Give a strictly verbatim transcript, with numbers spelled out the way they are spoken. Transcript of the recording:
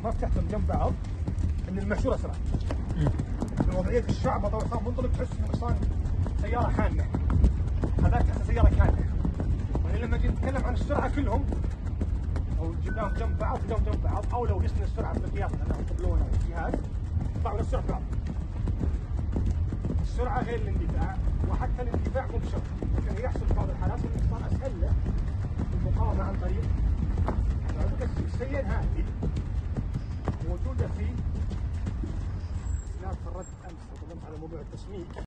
ما فتحتهم جنب بعض ان المشور اسرع. في وضعيه الشعب طبعا صار منطلق تحس انه صار سياره حامله، هذاك تحس سياره كامله. يعني لما جيت نتكلم عن السرعه كلهم او جبناهم جنب بعض جنب جنب بعض، او لو قسنا السرعه بالقياس لانهم يطبلون او الجهاز طلعوا نفس السرعه. السرعه غير الاندفاع، وحتى الاندفاع مو بشرط، لكن يحصل في بعض الحالات انه صار اسهل له المقاومه عن طريق السير. هذه موجوده في سيارة الرد امس، تكلمت على موضوع التسميك.